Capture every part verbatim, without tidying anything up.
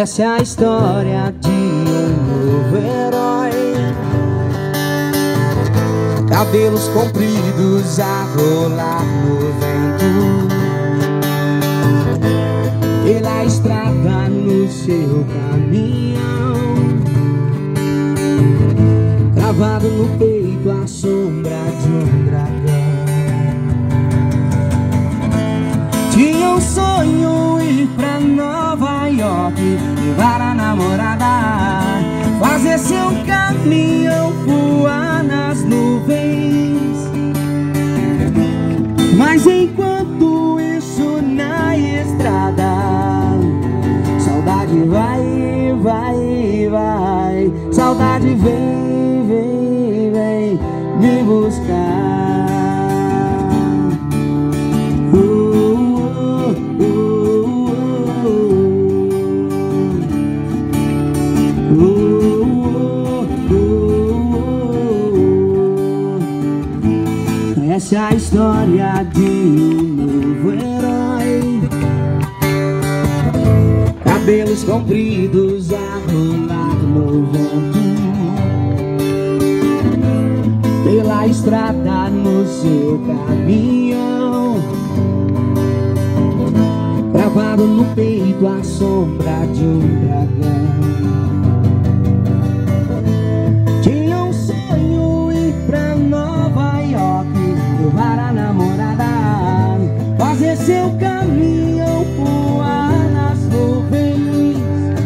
Essa é a história de um novo herói. Cabelos compridos a rolar no vento, pela estrada no seu caminhão, gravado no peito a sombra de um dragão. Tinha um sonho ir pra Nova York, levar a namorada, fazer seu caminhão voar nas nuvens. Mas enquanto isso na estrada, saudade vai, vai, vai, saudade vem, vem, vem me buscar. Essa é a história de um novo herói. Cabelos compridos a rolar no vento, pela estrada no seu caminhão, gravado no peito a sombra de um dragão. Tinha um sonho ir pra Nova York, levar a namorada, fazer seu caminhão voar nas nuvens.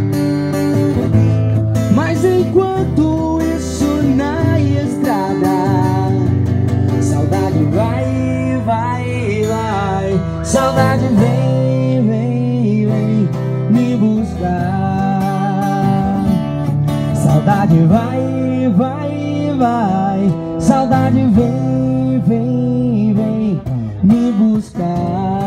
Mas enquanto isso na estrada, saudade vai, vai, vai, saudade vem, vem, vem me buscar. Saudade vai, vai, vai, saudade vem, vem, vem me buscar.